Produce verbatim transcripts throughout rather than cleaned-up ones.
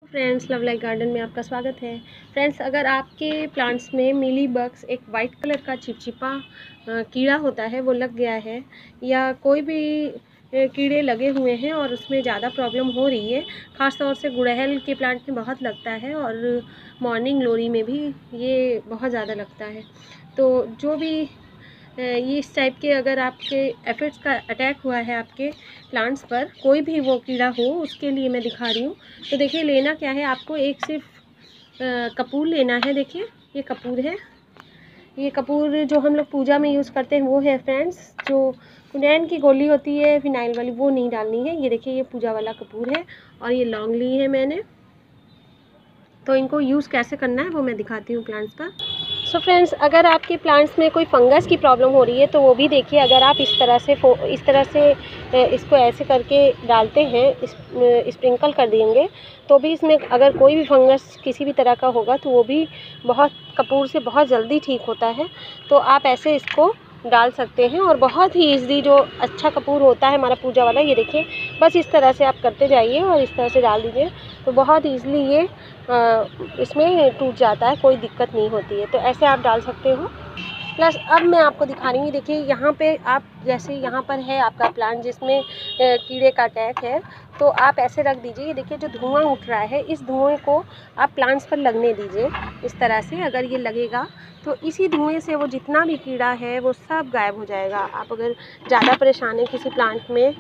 Friends, love like garden में आपका स्वागत है। फ्रेंड्स, अगर आपके प्लांट्स में मिली बग्स, एक वाइट कलर का चिपचिपा कीड़ा होता है, वो लग गया है, या कोई भी कीड़े लगे हुए हैं और उसमें ज़्यादा प्रॉब्लम हो रही है, ख़ास तौर से गुड़हल के प्लांट में बहुत लगता है और मॉर्निंग ग्लोरी में भी ये बहुत ज़्यादा लगता है। तो जो भी ये इस टाइप के अगर आपके एफिड्स का अटैक हुआ है आपके प्लांट्स पर, कोई भी वो कीड़ा हो, उसके लिए मैं दिखा रही हूँ। तो देखिए, लेना क्या है आपको, एक सिर्फ कपूर लेना है। देखिए, ये कपूर है। ये कपूर जो हम लोग पूजा में यूज़ करते हैं वो है फ्रेंड्स। जो कुनैन की गोली होती है फिनाइल वाली, वो नहीं डालनी है। ये देखिए, ये पूजा वाला कपूर है और ये लौंग ली है मैंने। तो इनको यूज़ कैसे करना है वो मैं दिखाती हूँ प्लांट्स पर। सो so फ्रेंड्स, अगर आपके प्लांट्स में कोई फंगस की प्रॉब्लम हो रही है तो वो भी देखिए, अगर आप इस तरह से इस तरह से इसको ऐसे करके डालते हैं, इस स्प्रिंकल कर देंगे, तो भी इसमें अगर कोई भी फंगस किसी भी तरह का होगा तो वो भी बहुत कपूर से बहुत जल्दी ठीक होता है। तो आप ऐसे इसको डाल सकते हैं और बहुत ही ईज़िली, जो अच्छा कपूर होता है हमारा पूजा वाला, ये देखिए, बस इस तरह से आप करते जाइए और इस तरह से डाल दीजिए तो बहुत ईज़िली ये आ, इसमें टूट जाता है, कोई दिक्कत नहीं होती है। तो ऐसे आप डाल सकते हो। प्लस अब मैं आपको दिखा रही हूँ, देखिए यहाँ पे आप, जैसे यहाँ पर है आपका प्लांट जिसमें कीड़े का अटैक है, तो आप ऐसे रख दीजिए। ये देखिए, जो धुआं उठ रहा है, इस धुएं को आप प्लांट्स पर लगने दीजिए इस तरह से। अगर ये लगेगा तो इसी धुएं से वो जितना भी कीड़ा है वो सब गायब हो जाएगा। आप अगर ज़्यादा परेशान हैं, किसी प्लांट में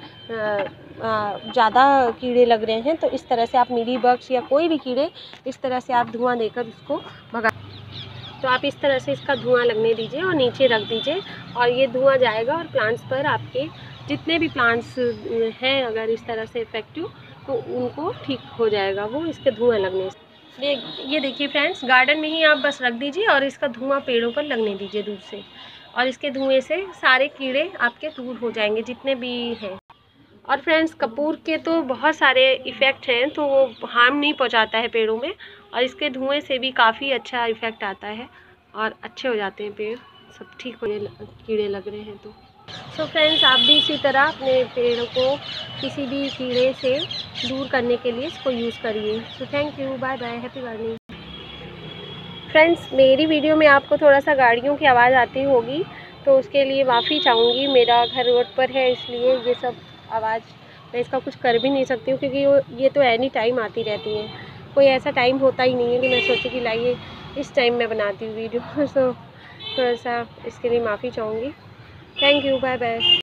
ज़्यादा कीड़े लग रहे हैं, तो इस तरह से आप मिली बग्स या कोई भी कीड़े, इस तरह से आप धुआं देकर उसको भगा। तो आप इस तरह से इसका धुआं लगने दीजिए और नीचे रख दीजिए और ये धुआं जाएगा और प्लांट्स पर, आपके जितने भी प्लांट्स हैं अगर इस तरह से इफेक्टिव, तो उनको ठीक हो जाएगा वो इसके धुआं लगने से। देख ये देखिए फ्रेंड्स, गार्डन में ही आप बस रख दीजिए और इसका धुआं पेड़ों पर लगने दीजिए दूर से, और इसके धुएँ से सारे कीड़े आपके दूर हो जाएंगे जितने भी हैं। और फ्रेंड्स, कपूर के तो बहुत सारे इफ़ेक्ट हैं, तो वो हार्म नहीं पहुंचाता है पेड़ों में, और इसके धुएं से भी काफ़ी अच्छा इफ़ेक्ट आता है और अच्छे हो जाते हैं पेड़, सब ठीक हो, कीड़े लग रहे हैं तो। सो फ्रेंड्स, आप भी इसी तरह अपने पेड़ों को किसी भी कीड़े से दूर करने के लिए इसको यूज़ करिए। So thank you, bye bye, happy gardening. Friends, मेरी वीडियो में आपको थोड़ा सा गाड़ियों की आवाज़ आती होगी, तो उसके लिए माफ़ी चाहूँगी। मेरा घर रोड पर है, इसलिए ये सब आवाज़, मैं इसका कुछ कर भी नहीं सकती हूँ, क्योंकि ये तो एनी टाइम आती रहती है। कोई ऐसा टाइम होता ही नहीं है कि मैं सोची कि लाइए इस टाइम मैं बनाती हूँ वीडियो। सो थोड़ा सा इसके लिए माफ़ी चाहूँगी। Thank you, bye bye.